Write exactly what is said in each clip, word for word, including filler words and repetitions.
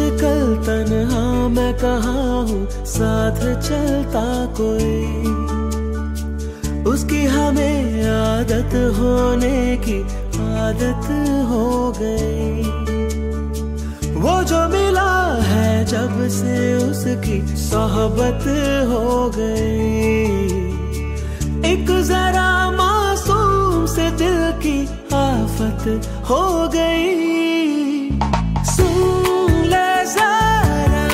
आजकल तन्हा मैं कहाँ हूँ, साथ चलता कोई। उसकी हमें आदत होने की आदत हो गई। वो जो मिला है जब से उसकी सोहबत हो गई। एक जरा मासूम से दिल की आफत हो गई। सुन ले जरा,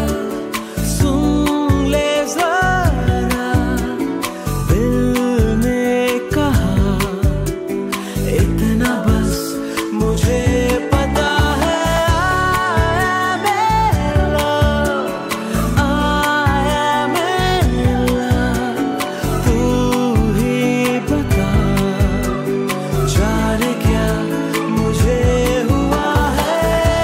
सुन ले जरा, दिल ने कहा इतना बस मुझे पता है। आया मेरा, आया मेरा, तू ही बता जाने क्या मुझे हुआ है।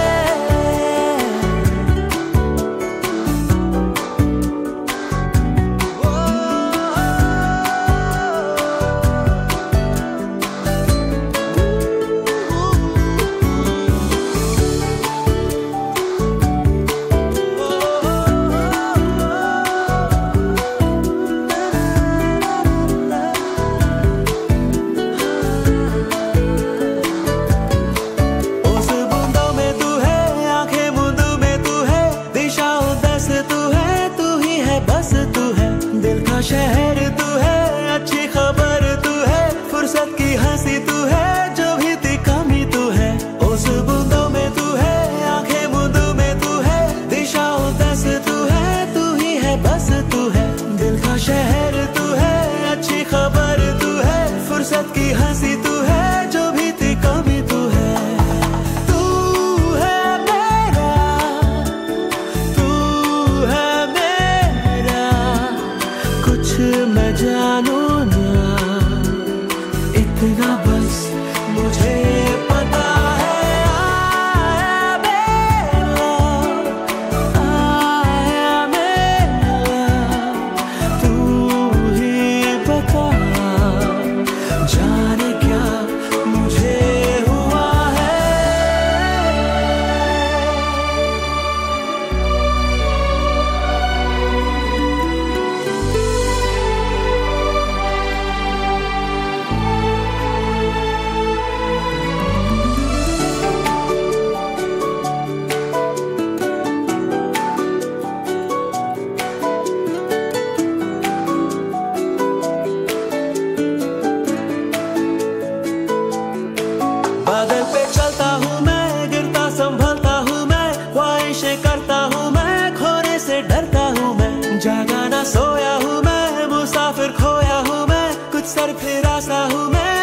उस बूंदों में तू है, आंखें मूंदों में तू है, दिशा उदास तू है, तू ही है बस तू है। दिल का शहर तू है, अच्छी खबर तू है, फुर्सत की हंसी तू है, जो भी थी कमी तू है। उस बूंदों में तू है, आंखें मूंदों में तू है, दिशा उदास तू है, तू ही है बस तू है। दिल का शहर तू है, अच्छी खबर तू है, फुर्सत की हंसी तू है, जो भी थी कमी तू है। तू है मेरा, तू है मेरा, कुछ मैं जानू ना, इतना बस मुझे पता है। आया मेरा, आया मेरा, तू ही बता जाने क्या मुझे हुआ है। बादल पे चलता हूँ मैं, गिरता संभलता हूँ मैं, ख्वाहिशें करता हूँ मैं, खोने से डरता हूँ मैं। जागा ना सोया हूँ मैं, मुसाफिर खोया हूँ मैं, कुछ सर फिरा सा हूँ मैं।